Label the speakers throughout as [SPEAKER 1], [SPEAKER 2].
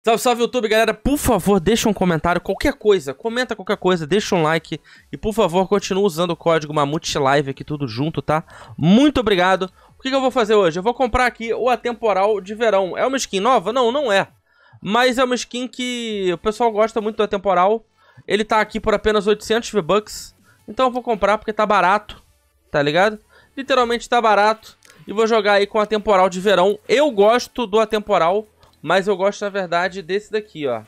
[SPEAKER 1] Salve, salve, YouTube, galera. Por favor, deixa um comentário, qualquer coisa. Comenta qualquer coisa, deixa um like. E, por favor, continue usando o código MamutLive aqui, tudo junto, tá? Muito obrigado. O que eu vou fazer hoje? Eu vou comprar aqui o Atemporal de Verão. É uma skin nova? Não, não é. Mas é uma skin que o pessoal gosta muito do Atemporal. Ele tá aqui por apenas 800 V-Bucks. Então eu vou comprar porque tá barato, tá ligado? Literalmente tá barato. E vou jogar aí com o Atemporal de Verão. Eu gosto do Atemporal, mas eu gosto, na verdade, desse daqui, ó.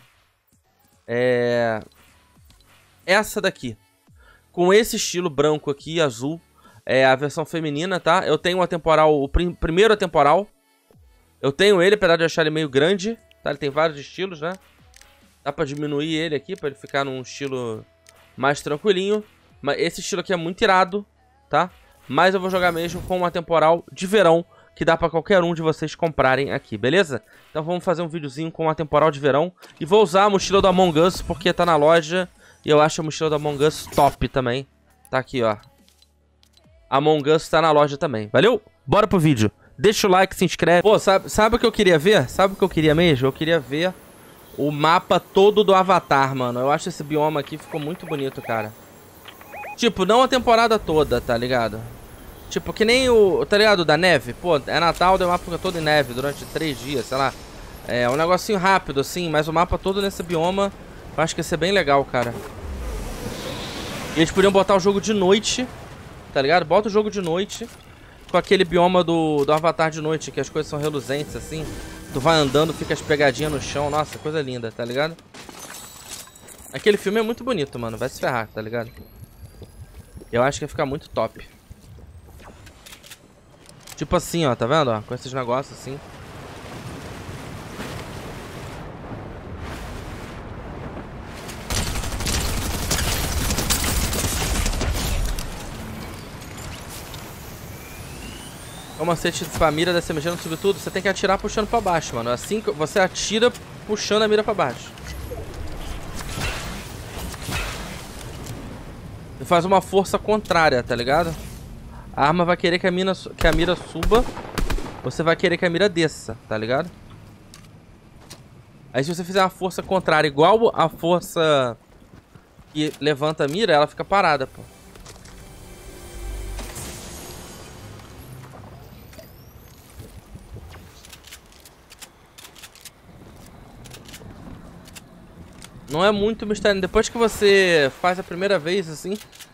[SPEAKER 1] Essa daqui. Com esse estilo branco aqui, azul. É a versão feminina, tá? Eu tenho o Atemporal, o primeiro Atemporal. Eu tenho ele, apesar de achar ele meio grande. Tá? Ele tem vários estilos, né? Dá pra diminuir ele aqui, pra ele ficar num estilo mais tranquilinho. Mas esse estilo aqui é muito irado, tá? Mas eu vou jogar mesmo com o Atemporal de Verão, que dá pra qualquer um de vocês comprarem aqui, beleza? Então vamos fazer um videozinho com o Atemporal de Verão. E vou usar a mochila do Among Us, porque tá na loja. E eu acho a mochila do Among Us top também. Tá aqui, ó. Among Us tá na loja também. Valeu? Bora pro vídeo. Deixa o like, se inscreve. Pô, sabe o que eu queria ver? Sabe o que eu queria mesmo? Eu queria ver o mapa todo do Avatar, mano. Eu acho esse bioma aqui ficou muito bonito, cara. Tipo, não a temporada toda, tá ligado? Tipo, que nem o, tá ligado, da neve. Pô, é Natal, deu o mapa todo em neve durante 3 dias, sei lá. É um negocinho rápido, assim, mas o mapa todo nesse bioma eu acho que ia ser bem legal, cara. E eles podiam botar o jogo de noite, tá ligado? Bota o jogo de noite com aquele bioma do Avatar de noite, que as coisas são reluzentes, assim. Tu vai andando, fica as pegadinhas no chão. Nossa, coisa linda, tá ligado? Aquele filme é muito bonito, mano. Vai se ferrar, tá ligado? Eu acho que ia ficar muito top. Tipo assim, ó, tá vendo? Ó, com esses negócios assim. O macete pra mira da CMG não subir tudo, você tem que atirar puxando pra baixo, mano. Assim que você atira puxando a mira pra baixo. E faz uma força contrária, tá ligado? A arma vai querer que a mira suba. Você vai querer que a mira desça, tá ligado? Aí se você fizer uma força contrária igual a força que levanta a mira, ela fica parada, pô. Não é muito mistério. Depois que você faz a primeira vez, assim...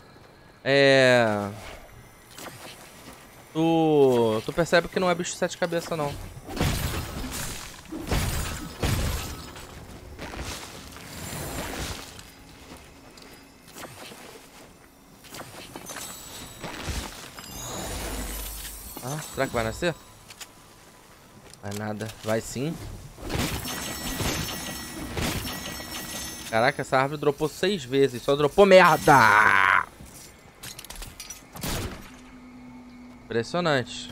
[SPEAKER 1] Tu percebe que não é bicho de 7 cabeças, não. Ah, será que vai nascer? Vai nada. Vai sim. Caraca, essa árvore dropou 6 vezes. Só dropou merda! Impressionante.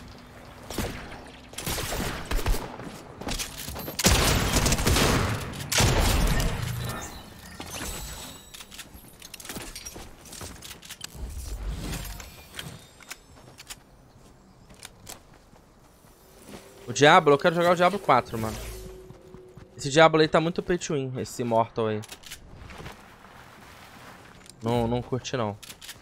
[SPEAKER 1] O Diablo, eu quero jogar o Diablo 4, mano. Esse Diablo aí tá muito pay to win, esse Immortal aí. Não curti, não.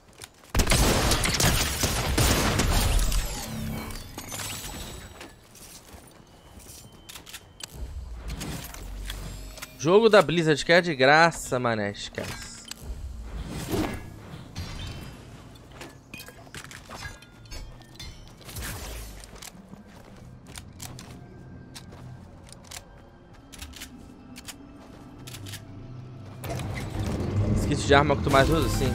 [SPEAKER 1] Jogo da Blizzard que é de graça, mané, esquece. Esse kit de arma que tu mais usa, sim.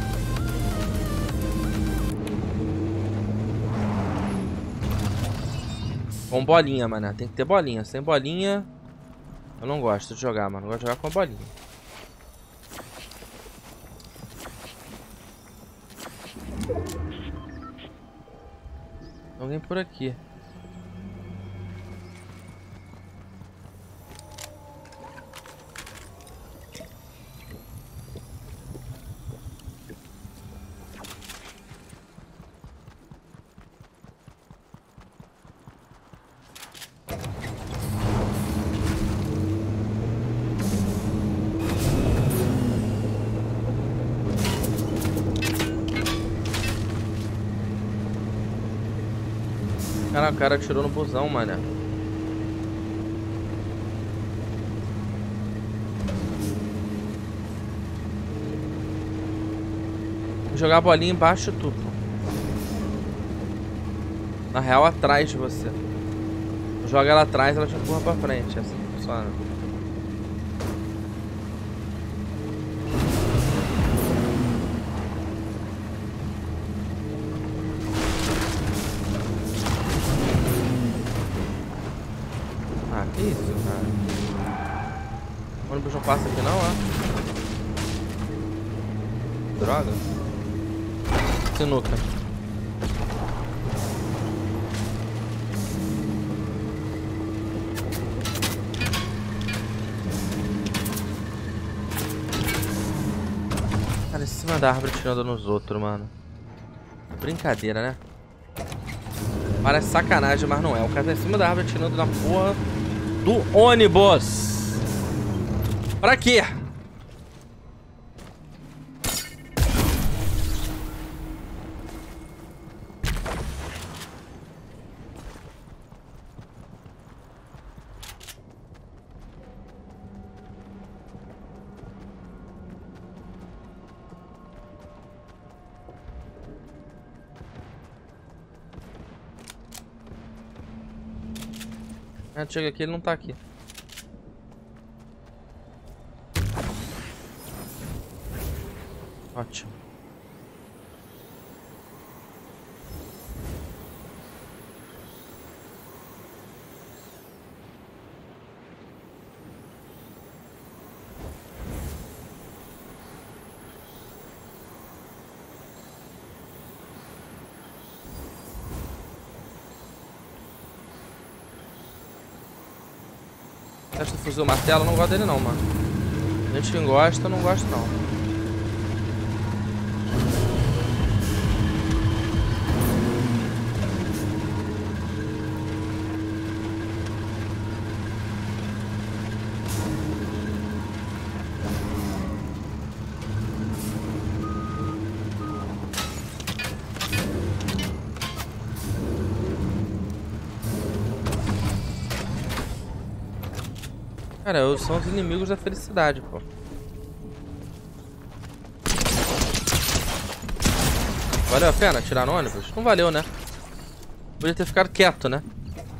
[SPEAKER 1] Com bolinha, mané. Tem que ter bolinha. Sem bolinha, eu não gosto de jogar, mano. Eu gosto de jogar com bolinha. Tem alguém por aqui. Caraca, o cara atirou no busão, mané. Vou jogar a bolinha embaixo de tu, pô. Na real, atrás de você. Joga ela atrás, ela te empurra pra frente. É assim que funciona. Ah, que isso, cara? O ônibus não passa aqui não, ó. Droga. Sinuca. Cara, em cima da árvore tirando nos outros, mano. Brincadeira, né? Parece sacanagem, mas não é. O cara tá em cima da árvore tirando na porra do ônibus. Pra quê? Chega aqui, ele não tá aqui. Ótimo. Teste do fuzil martelo, eu não gosto dele não, mano. Gente que gosta, eu não gosto não. Cara, são os inimigos da felicidade, pô. Valeu a pena atirar no ônibus? Não valeu, né? Podia ter ficado quieto, né?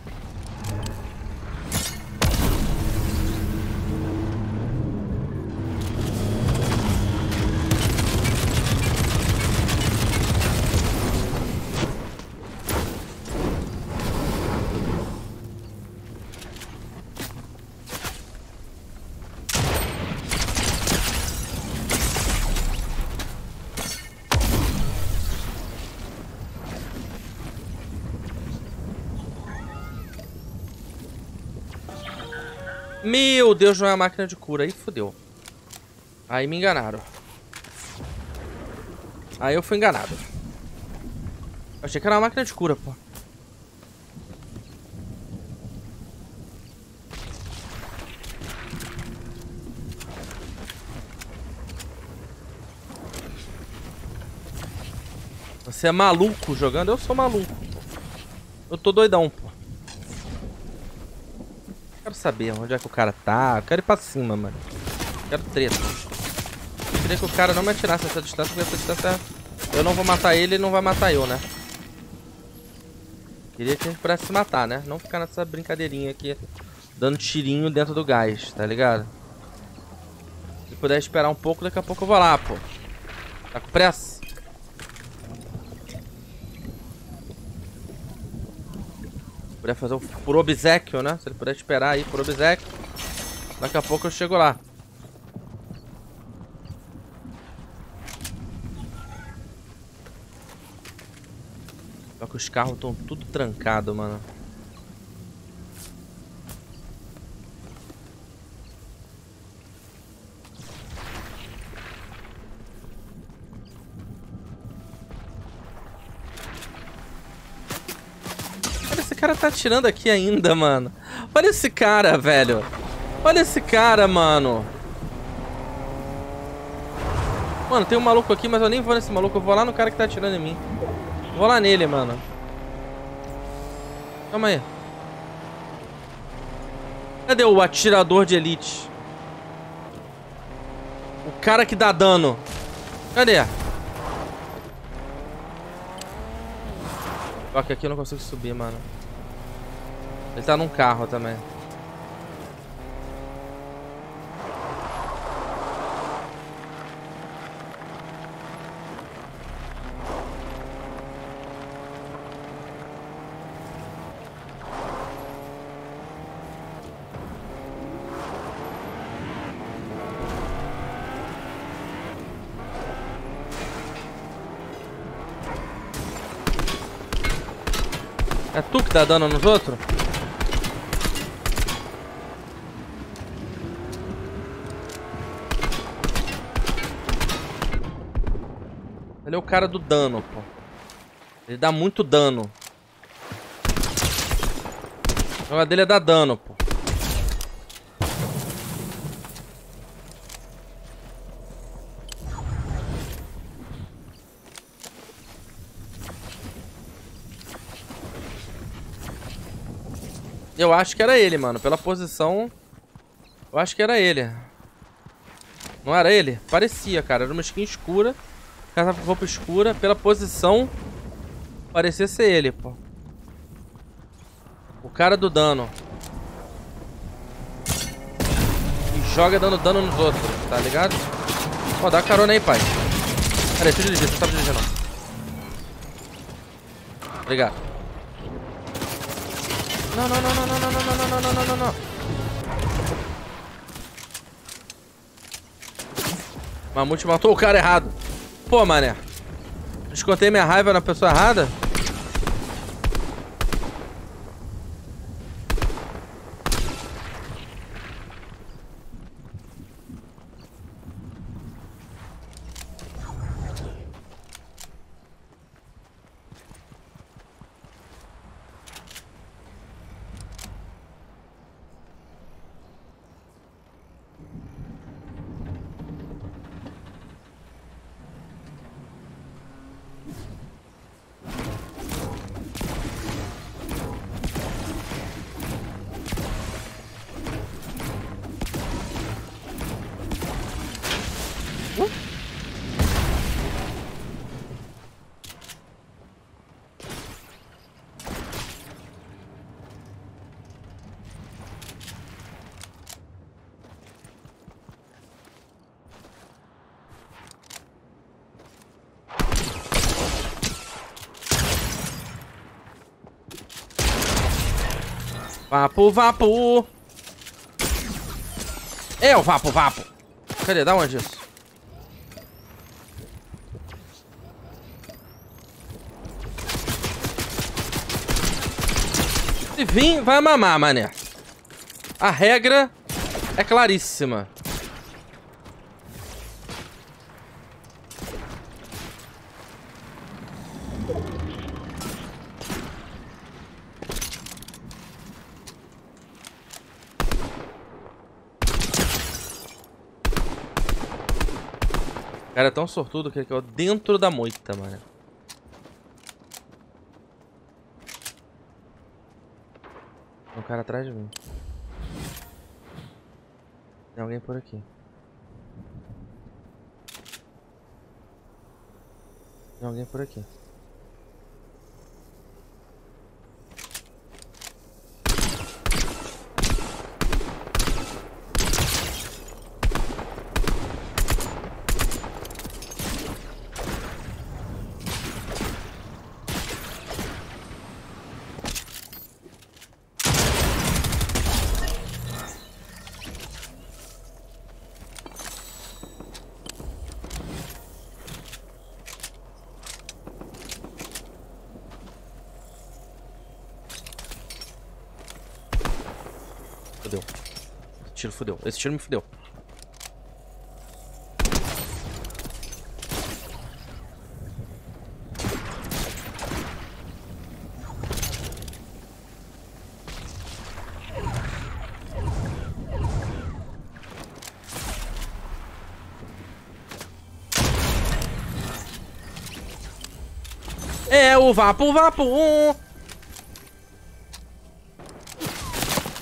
[SPEAKER 1] Meu Deus, não é a máquina de cura. Aí fodeu. Aí me enganaram. Aí eu fui enganado. Eu achei que era uma máquina de cura, pô. Você é maluco jogando? Eu sou maluco, pô. Eu tô doidão, pô. Quero saber onde é que o cara tá. Eu quero ir pra cima, mano. Quero treta. Eu queria que o cara não me atirasse nessa distância, porque essa distância eu não vou matar ele, ele não vai matar eu, né? Queria que a gente pudesse se matar, né? Não ficar nessa brincadeirinha aqui, dando tirinho dentro do gás, tá ligado? Se puder esperar um pouco, daqui a pouco eu vou lá, pô. Tá com pressa? Puder fazer o por obséquio, né? Se ele puder esperar aí por obséquio, daqui a pouco eu chego lá. Só que os carros estão tudo trancados, mano. Esse cara tá atirando aqui ainda, mano. Olha esse cara, velho. Olha esse cara, mano. Mano, tem um maluco aqui, mas eu nem vou nesse maluco. Eu vou lá no cara que tá atirando em mim. Vou lá nele, mano. Calma aí. Cadê o atirador de elite? O cara que dá dano. Cadê? Ok, aqui eu não consigo subir, mano. Ele tá num carro também. É tu que tá dando nos outros? Ele é o cara do dano, pô. Ele dá muito dano. O jogo dele é dar dano, pô. Eu acho que era ele, mano. Pela posição, eu acho que era ele. Não era ele? Parecia, cara. Era uma skin escura. O cara tava com roupa escura. Pela posição, parecia ser ele, pô. O cara do dano. E joga dando dano nos outros, tá ligado? Ó, dá carona aí, pai. Pera aí, deixa eu dirigir. Você não sabe dirigir, não. Obrigado. Não, não, não, não, não, não, não, não, não, não, não, não. Mamute matou o cara errado. Pô, mané. Descontei minha raiva na pessoa errada? Vapo, vapo. É o vapo, vapo. Cadê? Dá onde isso? Se vir, vai mamar, mané. A regra é claríssima. O cara é tão sortudo que ele caiu dentro da moita, mano. Tem um cara atrás de mim. Tem alguém por aqui. Tem alguém por aqui. Fudeu. Esse tiro fudeu. Esse tiro me fudeu. É o vapo, vapo.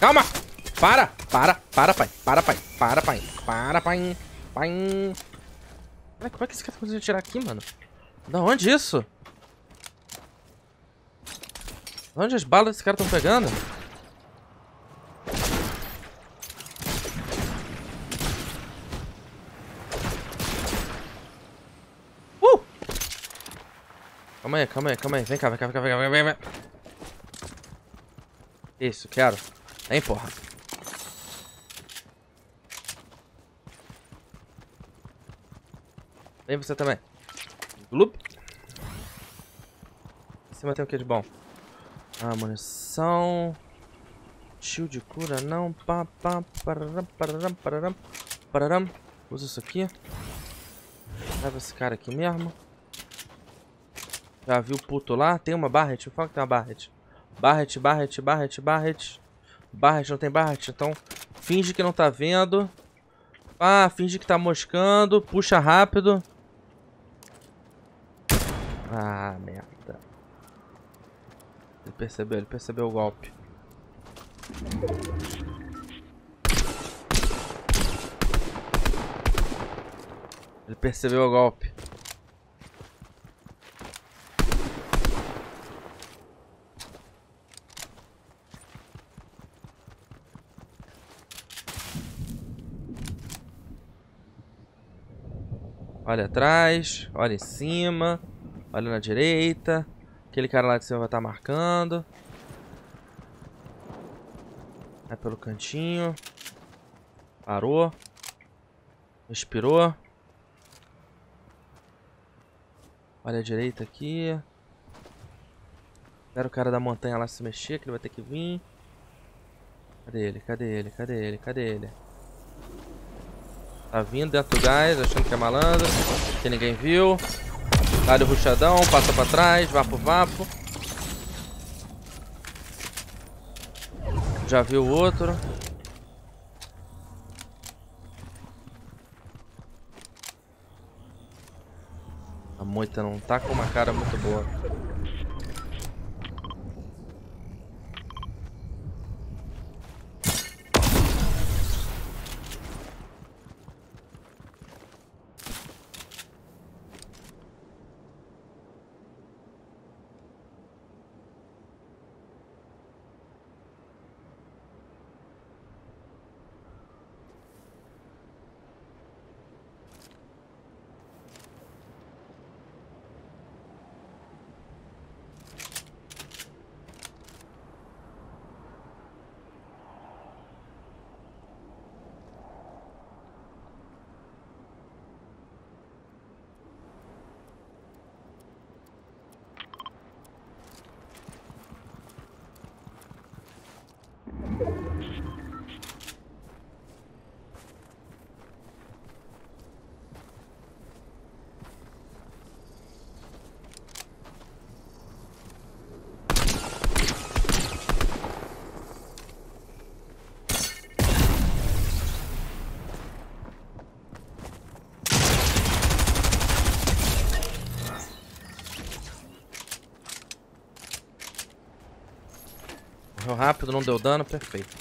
[SPEAKER 1] Calma! Para, pai. Para, pai. Para, pai. Como é que esse cara tá conseguindo tirar aqui, mano? Da onde isso? Da onde as balas desse cara estão pegando? Calma aí. Vem cá. Isso, quero. Vem, porra. Vem você também. Loop. Em cima tem o que de bom? Ah, munição. Shield de cura, não. Pararam. Usa isso aqui. Leva esse cara aqui mesmo. Já viu o puto lá? Tem uma Barret? Fala que tem uma Barret. Barret. Barret, não tem Barret. Então, finge que não tá vendo. Ah, finge que tá moscando. Puxa rápido. Ah, merda. Ele percebeu o golpe. Ele percebeu o golpe. Olha atrás, olha em cima, olha na direita. Aquele cara lá de cima vai estar marcando. Vai pelo cantinho. Parou. Respirou. Olha a direita aqui. Espera o cara da montanha lá se mexer, que ele vai ter que vir. Cadê ele? Tá vindo dentro do gás, achando que é malandro. Que ninguém viu. Dá-lhe o ruchadão, passa pra trás, vapo. Já viu o outro. A moita não tá com uma cara muito boa. Morreu rápido, não deu dano, perfeito.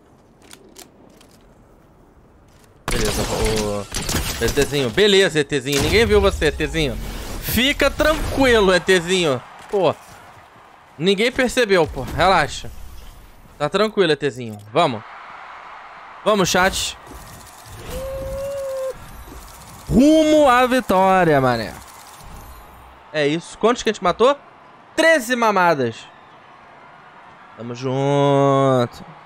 [SPEAKER 1] Beleza, o ETzinho. Beleza, ETzinho. Ninguém viu você, ETzinho. Fica tranquilo, ETzinho. Pô. Ninguém percebeu, pô. Relaxa. Tá tranquilo, ETzinho. Vamos. Vamos, chat. Rumo à vitória, mané. É isso. Quantos que a gente matou? 13 mamadas. Tamo junto.